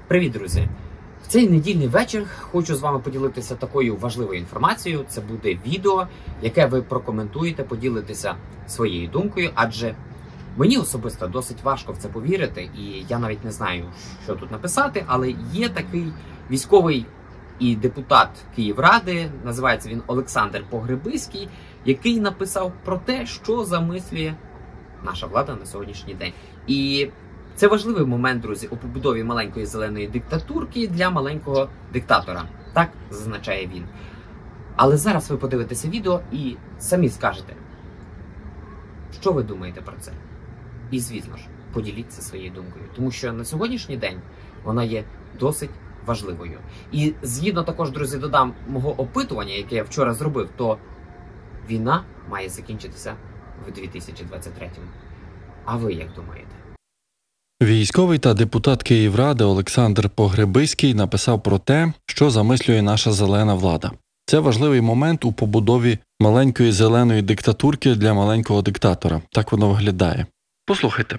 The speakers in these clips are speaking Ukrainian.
Привіт, друзі! В цей недільний вечір хочу з вами поділитися такою важливою інформацією. Це буде відео, яке ви прокоментуєте, поділитеся своєю думкою, адже мені особисто досить важко в це повірити, і я навіть не знаю, що тут написати, але є такий військовий і депутат Київради, називається він Олександр Погребиський, який написав про те, що замислює наша влада на сьогоднішній день. І це важливий момент, друзі, у побудові маленької зеленої диктатурки для маленького диктатора. Так зазначає він. Але зараз ви подивитеся відео і самі скажете, що ви думаєте про це. І, звісно ж, поділіться своєю думкою. Тому що на сьогоднішній день вона є досить важливою. І згідно також, друзі, додам мого опитування, яке я вчора зробив, то війна має закінчитися в 2023-му. А ви як думаєте? Військовий та депутат Київради Олександр Погребиський написав про те, що замислює наша зелена влада. Це важливий момент у побудові маленької зеленої диктатурки для маленького диктатора. Так воно виглядає. Послухайте.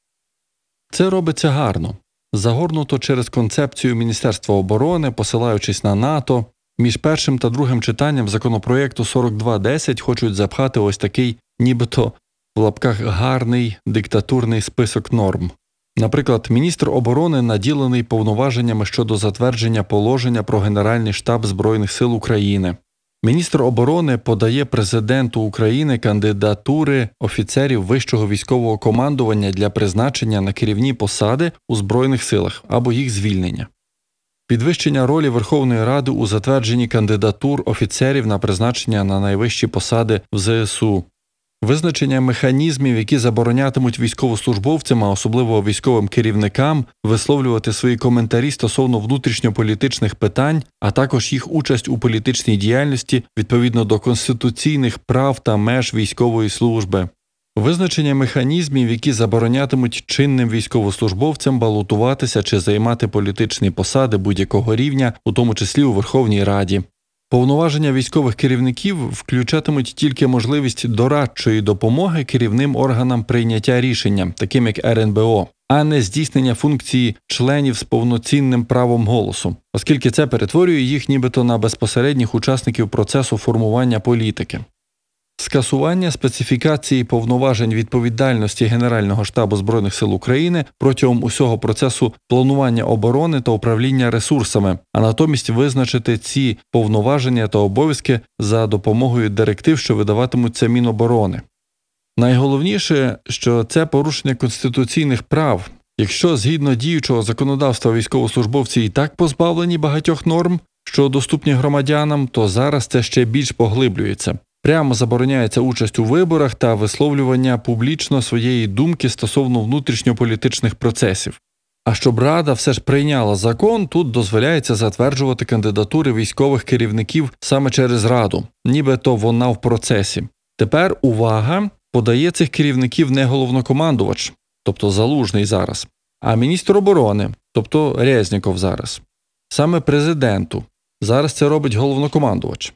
Це робиться гарно. Загорнуто через концепцію Міністерства оборони, посилаючись на НАТО. Між першим та другим читанням законопроєкту 4210 хочуть запхати ось такий, нібито в лапках гарний диктатурний список норм. Наприклад, міністр оборони наділений повноваженнями щодо затвердження положення про Генеральний штаб Збройних сил України. Міністр оборони подає президенту України кандидатури офіцерів вищого військового командування для призначення на керівні посади у Збройних силах або їх звільнення. Підвищення ролі Верховної Ради у затвердженні кандидатур офіцерів на призначення на найвищі посади в ЗСУ. Визначення механізмів, які заборонятимуть військовослужбовцям, а особливо військовим керівникам, висловлювати свої коментарі стосовно внутрішньополітичних питань, а також їх участь у політичній діяльності відповідно до конституційних прав та меж військової служби. Визначення механізмів, які заборонятимуть чинним військовослужбовцям балотуватися чи займати політичні посади будь-якого рівня, у тому числі у Верховній Раді. Повноваження військових керівників включатимуть тільки можливість дорадчої допомоги керівним органам прийняття рішення, таким як РНБО, а не здійснення функції членів з повноцінним правом голосу, оскільки це перетворює їх нібито на безпосередніх учасників процесу формування політики. Скасування специфікації повноважень відповідальності Генерального штабу Збройних сил України протягом усього процесу планування оборони та управління ресурсами, а натомість визначити ці повноваження та обов'язки за допомогою директив, що видаватимуться Міноборони. Найголовніше, що це порушення конституційних прав. Якщо згідно діючого законодавства військовослужбовці і так позбавлені багатьох норм, що доступні громадянам, то зараз це ще більш поглиблюється. Прямо забороняється участь у виборах та висловлювання публічно своєї думки стосовно внутрішньополітичних процесів. А щоб Рада все ж прийняла закон, тут дозволяється затверджувати кандидатури військових керівників саме через Раду, нібито вона в процесі. Тепер, увага, подає цих керівників не головнокомандувач, тобто Залужний зараз, а міністр оборони, тобто Резніков зараз. Саме президенту. Зараз це робить головнокомандувач.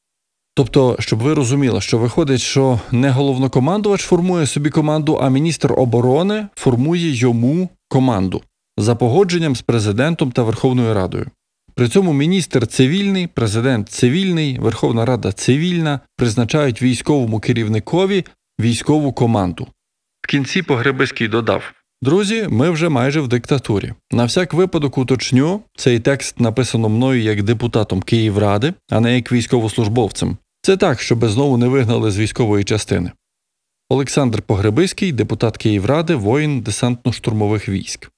Тобто, щоб ви розуміли, що виходить, що не головнокомандувач формує собі команду, а міністр оборони формує йому команду за погодженням з президентом та Верховною Радою. При цьому міністр цивільний, президент цивільний, Верховна Рада цивільна, призначають військовому керівникові військову команду. В кінці Погребиський додав: «Друзі, ми вже майже в диктатурі. На всяк випадок уточню, цей текст написано мною як депутатом Київради, а не як військовослужбовцем. Це так, щоб знову не вигнали з військової частини». Олександр Погребиський, депутат Київради, воїн десантно-штурмових військ.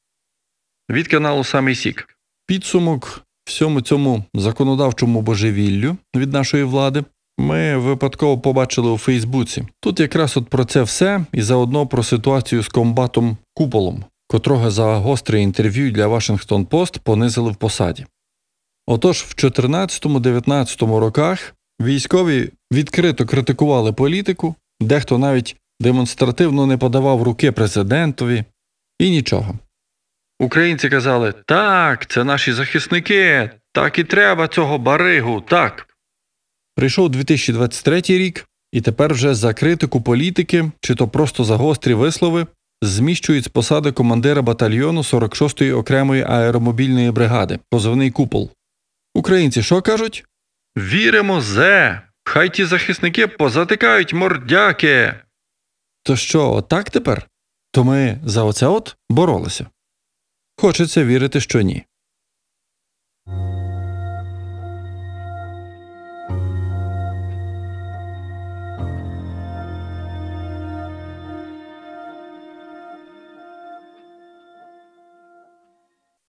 Від каналу «Самий Сік». Підсумок всьому цьому законодавчому божевіллю від нашої влади ми випадково побачили у Фейсбуці. Тут якраз от про це все і заодно про ситуацію з комбатом Куполом, котрого за гостре інтерв'ю для Washington Post понизили в посаді. Отож, в 14-19 роках військові відкрито критикували політику, дехто навіть демонстративно не подавав руки президентові, і нічого. Українці казали: «Так, це наші захисники, так і треба цього баригу, так». Прийшов 2023 рік, і тепер вже за критику політики, чи то просто за гострі вислови, зміщують з посади командира батальйону 46-ї окремої аеромобільної бригади, позивний «Купол». Українці що кажуть? «Віримо, зе! Хай ті захисники позатикають мордяки!» То що, отак тепер? То ми за оце боролися? Хочеться вірити, що ні.